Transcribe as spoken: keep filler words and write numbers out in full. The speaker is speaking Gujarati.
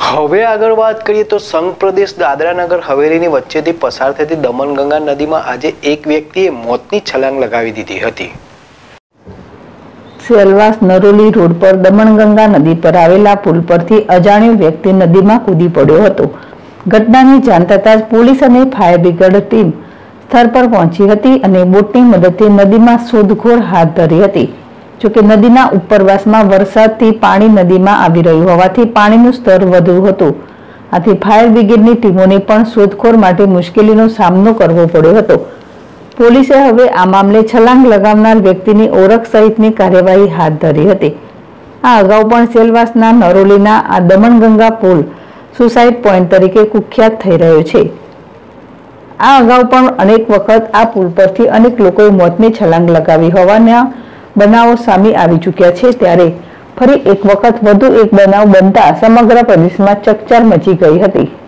હવે આગળ વાત કરીએ તો સંઘ પ્રદેશ દાદરા નગર હવેલીની વચ્ચેથી પસાર થતી દમણગંગા નદીમાં આજે એક વ્યક્તિએ મોતની છલાંગ લગાવી દીધી હતી। સેલવાસ નરોલી રોડ પર દમણગંગા નદી પર આવેલા પુલ પરથી અજાણ્યો વ્યક્તિ નદીમાં કૂદી પડ્યો હતો। ઘટનાની જાણ થતાં જ પોલીસ અને ફાયર બ્રિગેડ ટીમ સ્થળ પર પહોંચી હતી અને બોટની મદદથી નદીમાં શોધખોળ હાથ ધરી હતી। જોકે નદીના ઉપરવાસમાં વરસાદથી પાણી નદીમાં આવી રહ્યું હોવાથી પાણીનું સ્તર વધુ હતું, આથી ફાયર બ્રિગેડની ટીમોને પણ શોધખોળ માટે મુશ્કેલીનો સામનો કરવો પડ્યો હતો। પોલીસે હવે આ મામલે છલાંગ લગાવનાર વ્યક્તિની ઓળખ સહિતની કાર્યવાહી હાથ ધરી હતી। આ અગાઉ પણ સેલવાસના નરોલીના આ દમણગંગા પુલ સુસાઇડ પોઈન્ટ તરીકે કુખ્યાત થઈ રહ્યો છે। આ અગાઉ પણ અનેક વખત આ પુલ પરથી અનેક લોકોએ મોતની છલાંગ લગાવી હોવાના બનાવો સામે આવી ચૂક્યા છે, ત્યારે ફરી એક વખત વધુ એક બનાવ બનતા સમગ્ર પ્રદેશમાં ચકચાર મચી ગઈ હતી।